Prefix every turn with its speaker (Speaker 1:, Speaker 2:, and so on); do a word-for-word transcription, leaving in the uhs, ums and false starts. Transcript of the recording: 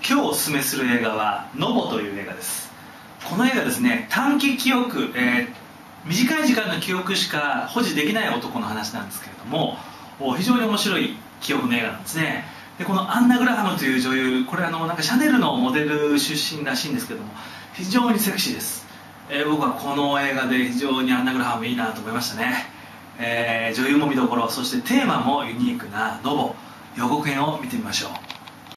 Speaker 1: 今日おすすめする映画はノボという映画です。この映画ですね、短期記憶、えー、短い時間の記憶しか保持できない男の話なんですけれども、非常に面白い記憶の映画なんですね。でこのアンナ・グラハムという女優、これあのなんかシャネルのモデル出身らしいんですけども、非常にセクシーです。えー、僕はこの映画で非常にアンナ・グラハムいいなと思いましたね。えー、女優も見どころ、そしてテーマもユニークなノボ予告編を見てみましょう。